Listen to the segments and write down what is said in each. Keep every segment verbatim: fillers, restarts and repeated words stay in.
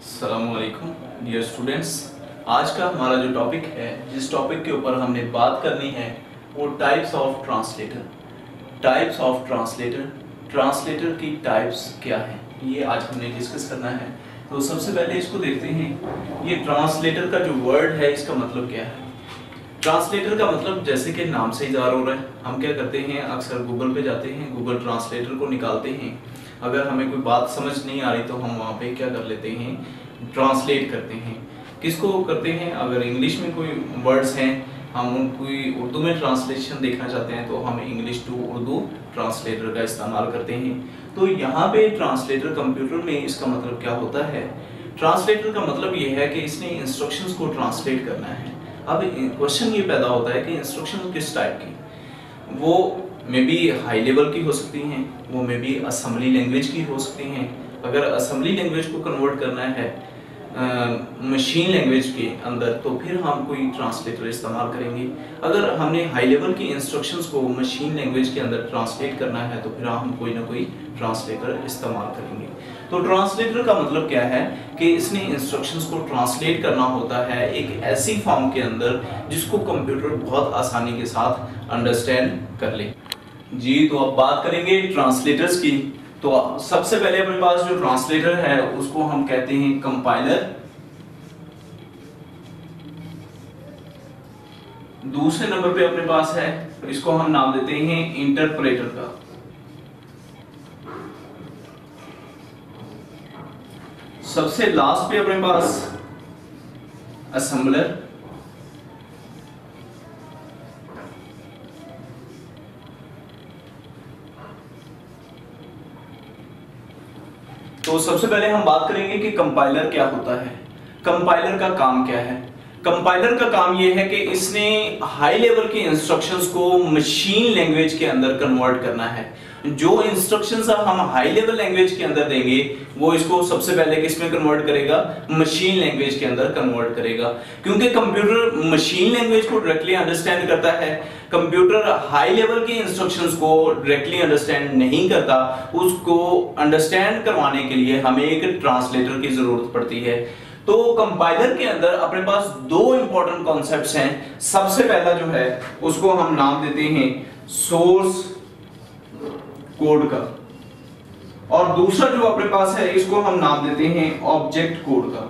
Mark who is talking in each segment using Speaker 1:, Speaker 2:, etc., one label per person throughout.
Speaker 1: अस्सलामुअलैकुम dear students. आज का हमारा जो टॉपिक है, जिस टॉपिक के ऊपर हमने बात करनी है वो types of translator. Types of translator, translator की टाइप्स क्या है, ये आज हमने डिस्कस करना है। तो सबसे पहले इसको देखते हैं, ये ट्रांसलेटर का जो वर्ड है इसका मतलब क्या है। ट्रांसलेटर का मतलब जैसे कि नाम से ही ज़ाहिर हो रहा है, हम क्या करते हैं, अक्सर गूगल पे जाते हैं, गूगल ट्रांसलेटर को निकालते हैं। अगर हमें कोई बात समझ नहीं आ रही तो हम वहाँ पे क्या कर लेते हैं, ट्रांसलेट करते हैं। किसको करते हैं, अगर इंग्लिश में कोई वर्ड्स हैं, हम उनको उर्दू में ट्रांसलेशन देखना चाहते हैं तो हम इंग्लिश टू उर्दू ट्रांसलेटर का इस्तेमाल करते हैं। तो यहाँ पे ट्रांसलेटर कंप्यूटर में इसका मतलब क्या होता है, ट्रांसलेटर का मतलब ये है कि इसने इंस्ट्रक्शंस को ट्रांसलेट करना है। अब क्वेश्चन ये पैदा होता है कि इंस्ट्रक्शन किस टाइप की, वो मे बी हाई लेवल की हो सकती हैं, वो मे बी असेंबली लैंग्वेज की हो सकती हैं। अगर असेंबली लैंग्वेज को कन्वर्ट करना है मशीन लैंग्वेज के अंदर तो फिर हम कोई ट्रांसलेटर इस्तेमाल करेंगे। अगर हमने हाई लेवल की इंस्ट्रक्शंस को मशीन लैंग्वेज के अंदर ट्रांसलेट करना है तो फिर हम कोई ना कोई ट्रांसलेटर इस्तेमाल करेंगे। तो ट्रांसलेटर का मतलब क्या है कि इसने इंस्ट्रक्शंस को ट्रांसलेट करना होता है एक ऐसी फॉर्म के अंदर जिसको कंप्यूटर बहुत आसानी के साथ अंडरस्टैंड कर ले। जी, तो अब बात करेंगे ट्रांसलेटर्स की। तो सबसे पहले अपने पास जो ट्रांसलेटर है उसको हम कहते हैं कंपाइलर। दूसरे नंबर पे अपने पास है, इसको हम नाम देते हैं इंटरप्रेटर का। सबसे लास्ट पे अपने पास असेंबलर। तो सबसे पहले हम बात करेंगे कि कंपाइलर क्या होता है, कंपाइलर का काम क्या है। कंपाइलर का काम यह है कि इसने हाई लेवल के इंस्ट्रक्शंस को मशीन लैंग्वेज के अंदर कन्वर्ट करना है। जो इंस्ट्रक्शंस हम हाई लेवल लैंग्वेज के अंदर देंगे वो इसको सबसे पहले किस में कन्वर्ट करेगा, मशीन लैंग्वेज के अंदर कन्वर्ट करेगा। क्योंकि कंप्यूटर मशीन लैंग्वेज को डायरेक्टली अंडरस्टैंड करता है, कंप्यूटर हाई लेवल के इंस्ट्रक्शंस को डायरेक्टली अंडरस्टैंड नहीं करता। उसको अंडरस्टैंड करवाने के लिए हमें एक ट्रांसलेटर की जरूरत पड़ती है। तो कंपाइलर के अंदर अपने पास दो इंपॉर्टेंट कॉन्सेप्ट्स हैं। सबसे पहला जो है उसको हम नाम देते हैं सोर्स कोड का, और दूसरा जो अपने पास है इसको हम नाम देते हैं ऑब्जेक्ट कोड का।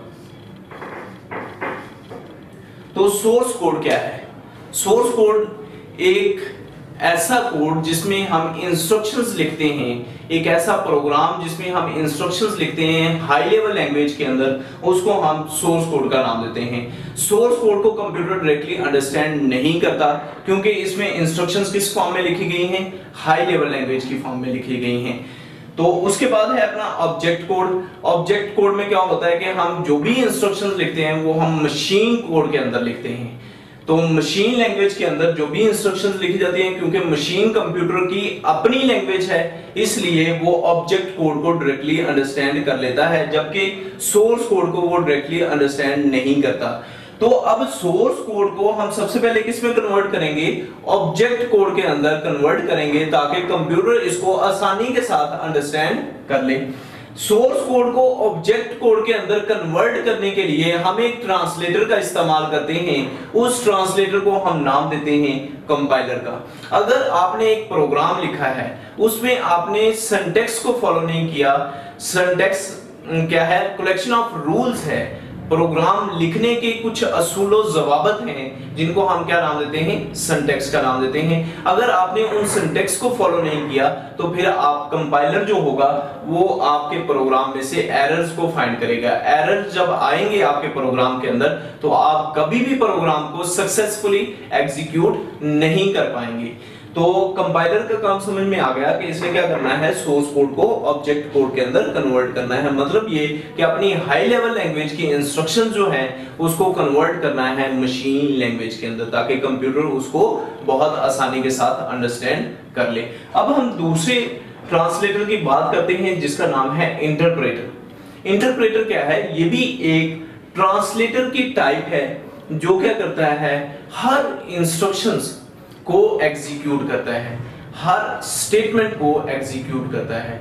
Speaker 1: तो सोर्स कोड क्या है, सोर्स कोड एक ऐसा कोड जिसमें हम इंस्ट्रक्शंस लिखते हैं, एक ऐसा प्रोग्राम जिसमें हम इंस्ट्रक्शंस लिखते हैं हाई लेवल लैंग्वेज के अंदर, उसको हम सोर्स कोड का नाम देते हैं। सोर्स कोड को कंप्यूटर डायरेक्टली अंडरस्टैंड नहीं करता क्योंकि इसमें इंस्ट्रक्शंस किस फॉर्म में लिखी गई हैं, हाई लेवल लैंग्वेज की फॉर्म में लिखी गई हैं। तो उसके बाद है अपना ऑब्जेक्ट कोड। ऑब्जेक्ट कोड में क्या होता है कि हम जो भी इंस्ट्रक्शंस लिखते हैं वो हम मशीन कोड के अंदर लिखते हैं। तो मशीन लैंग्वेज के अंदर जो भी इंस्ट्रक्शंस लिखी जाती हैं, क्योंकि मशीन कंप्यूटर की अपनी लैंग्वेज है इसलिए वो ऑब्जेक्ट कोड को डायरेक्टली अंडरस्टैंड कर लेता है, जबकि सोर्स कोड को वो डायरेक्टली अंडरस्टैंड नहीं करता। तो अब सोर्स कोड को हम सबसे पहले किस में कन्वर्ट करेंगे, ऑब्जेक्ट कोड के अंदर कन्वर्ट करेंगे ताकि कंप्यूटर इसको आसानी के साथ अंडरस्टैंड कर ले। सोर्स कोड को ऑब्जेक्ट कोड के अंदर कन्वर्ट करने के लिए हम एक ट्रांसलेटर का इस्तेमाल करते हैं। उस ट्रांसलेटर को हम नाम देते हैं कंपाइलर का। अगर आपने एक प्रोग्राम लिखा है उसमें आपने सिंटैक्स को फॉलो नहीं किया, सिंटैक्स क्या है, कलेक्शन ऑफ रूल्स है, प्रोग्राम लिखने के कुछ असूलो ज़वाबत हैं जिनको हम क्या नाम देते हैं, सिंटैक्स का नाम देते हैं। अगर आपने उन सिंटैक्स को फॉलो नहीं किया तो फिर आप कंपाइलर जो होगा वो आपके प्रोग्राम में से एरर्स को फाइंड करेगा। एरर जब आएंगे आपके प्रोग्राम के अंदर तो आप कभी भी प्रोग्राम को सक्सेसफुली एग्जीक्यूट नहीं कर पाएंगे। तो कंपाइलर का काम समझ में आ गया कि इसने क्या करना है, सोर्स कोड को ऑब्जेक्ट कोड के अंदर कन्वर्ट करना है। मतलब ये कि अपनी हाई लेवल लैंग्वेज की इंस्ट्रक्शन जो है उसको कन्वर्ट करना है मशीन लैंग्वेज के अंदर ताकि कंप्यूटर उसको बहुत आसानी के साथ अंडरस्टैंड कर ले। अब हम दूसरे ट्रांसलेटर की बात करते हैं जिसका नाम है इंटरप्रेटर। इंटरप्रेटर क्या है, ये भी एक ट्रांसलेटर की टाइप है जो क्या करता है, हर इंस्ट्रक्शंस को एग्जीक्यूट करता है, हर स्टेटमेंट को एग्जीक्यूट करता है।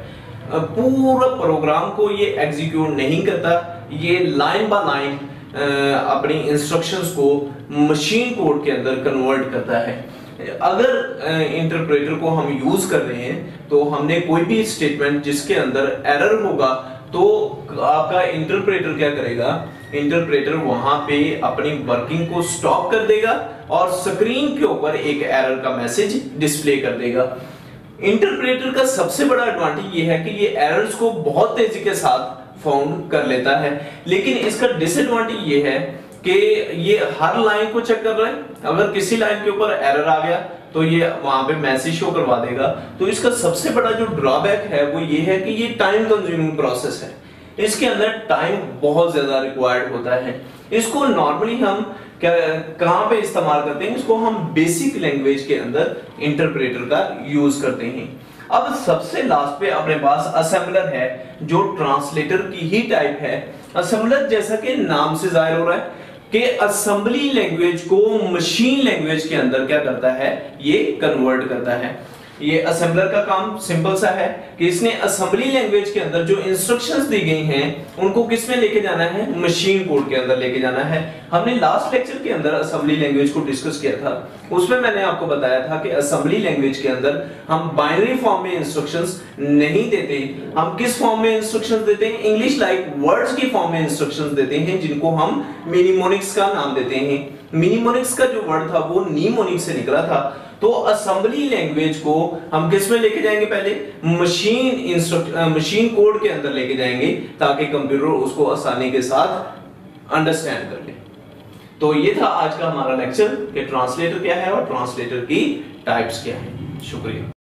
Speaker 1: पूरा प्रोग्राम को ये एग्जीक्यूट नहीं करता, ये लाइन बाय लाइन अपनी इंस्ट्रक्शंस को मशीन कोड के अंदर कन्वर्ट करता है। अगर इंटरप्रेटर को हम यूज कर रहे हैं तो हमने कोई भी स्टेटमेंट जिसके अंदर एरर होगा तो आपका इंटरप्रेटर क्या करेगा, इंटरप्रेटर वहां पे अपनी वर्किंग को स्टॉप कर देगा और स्क्रीन के ऊपर एक एरर का मैसेज डिस्प्ले कर देगा। इंटरप्रेटर का सबसे बड़ा एडवांटेज ये है कि ये एरर्स को बहुत तेजी के साथ फाउंड कर लेता है, लेकिन इसका डिसएडवांटेज ये है कि ये हर लाइन को चेक कर रहा है। अगर किसी लाइन के ऊपर एरर आ गया तो ये वहां पे मैसेज शो करवा देगा। तो इसका सबसे बड़ा जो ड्रॉबैक है वो ये है कि ये टाइम कंज्यूमिंग प्रोसेस है, इसके अंदर टाइम बहुत ज्यादा रिक्वायर्ड होता है। इसको नॉर्मली हम क्या कहां पे इस्तेमाल करते हैं, इसको हम बेसिक लैंग्वेज के अंदर इंटरप्रेटर का यूज करते हैं। अब सबसे लास्ट पे अपने पास असेंबलर है जो ट्रांसलेटर की ही टाइप है। असेंबलर जैसा कि नाम से जाहिर हो रहा है कि असेंबली लैंग्वेज को मशीन लैंग्वेज के अंदर क्या करता है, ये कन्वर्ट करता है। ये असेंबलर का काम सिंपल सा है कि इसने असेंबली लैंग्वेज के अंदर जो इंस्ट्रक्शंस दी गई हैं उनको किस में लेके जाना है, मशीन कोड के अंदर लेके जाना है। हमने लास्ट लेक्चर के अंदर असेंबली लैंग्वेज को डिस्कस किया था, उसमें मैंने आपको बताया था कि असेंबली लैंग्वेज के अंदर हम बाइनरी फॉर्म में इंस्ट्रक्शंस नहीं देते, हम किस फॉर्म में इंस्ट्रक्शंस देते हैं, इंग्लिश लाइक वर्ड्स की फॉर्म में इंस्ट्रक्शंस देते हैं जिनको हम मिनिमोनिक्स का नाम देते हैं। मिनिमोनिक्स का जो वर्ड था वो नीमोनिक्स से निकला था। तो असेंबली लैंग्वेज को हम किस में लेके जाएंगे, पहले मशीन इंस्ट्रक्ट मशीन कोड के अंदर लेके जाएंगे ताकि कंप्यूटर उसको आसानी के साथ अंडरस्टैंड कर ले। तो ये था आज का हमारा लेक्चर कि ट्रांसलेटर क्या है और ट्रांसलेटर की टाइप्स क्या है। शुक्रिया।